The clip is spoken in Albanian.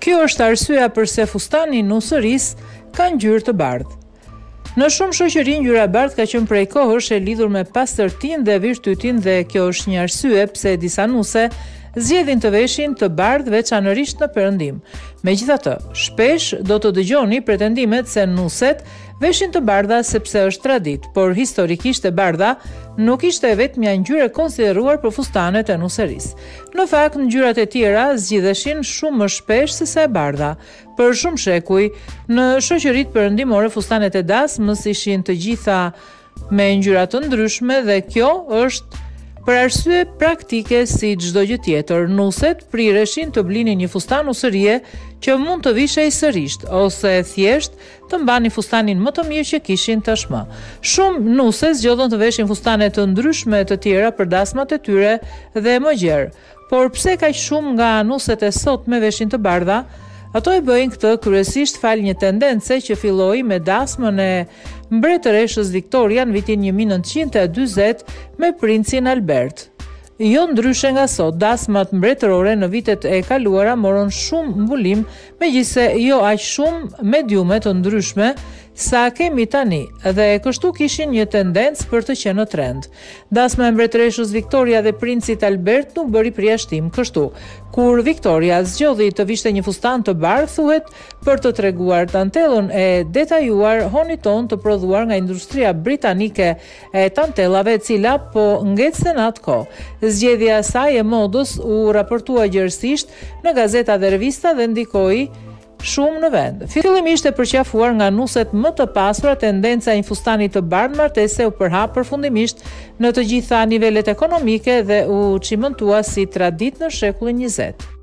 Kjo është arsyeja pse fustani i nusërisë ka ngjyrë të bardhë. Në shumë shoqëri ngjyra e bardhë ka qenë prej kohësh e lidhur me pastërtinë dhe virtytin dhe kjo është një arsye pse disa nuse zgjedhin të veshin të bardhë veçanërisht në Perëndim. Megjithatë, shpesh do të dëgjoni pretendimet se nuset veshin të bardha sepse është traditë, por historikisht e bardha nuk ishte vetëm një ngjyrë e konsideruar për fustanet e nusërisë. Në fakt, ngjyrat e tjera zgjidheshin shumë më shpesh se sa e bardha. Për shumë shekuj, në shoqëritë perëndimore fustanet e dasmës ishin të gjitha me ngjyra të ndryshme dhe kjo është për arsye praktike si çdo gjë tjetër. Nuset prireshin të blinin një fustan usërie që mund të vishej sërish ose thjesht të mbanin fustanin më të mirë që kishin tashmë. Shumë nuse zgjodhën të veshin fustane të ndryshme të tjera për dasmat e tyre dhe më gjerë. Por pse kaq shumë nga nuset e sotme veshin të bardha? Ato e bëjnë këtë kryesisht fal një tendence që filloi me dasmën e mbretëreshës Victoria në vitin 1940 me princin Albert. Jo ndryshe nga sot, dasmat mbretërore në vitet e kaluara morën shumë mbulim, megjithse jo aq shumë mediume të ndryshme sa kemi tani, dhe kështu kishin një tendencë për të qenë në trend. Dasma e mbretëreshës Victoria dhe princit Albert nuk bëri përjashtim kështu. Kur Victoria zgjodhi të vishte një fustan të bardhë, thuhet për të treguar tantellën e detajuar honiton të prodhuar nga industria britanike e tantellave, e cila po ngecste në atë kohë. Zgjedhja e saj e modës u raportua gjerësisht në gazeta dhe revista dhe ndikoi shumë në vend. Fillimisht e përqafuar nga nuset më të pasura, tendenca e një fustani të bardhë martese u përhap përfundimisht në të gjitha nivelet ekonomike dhe u çimëntua si traditë në shekullin 20.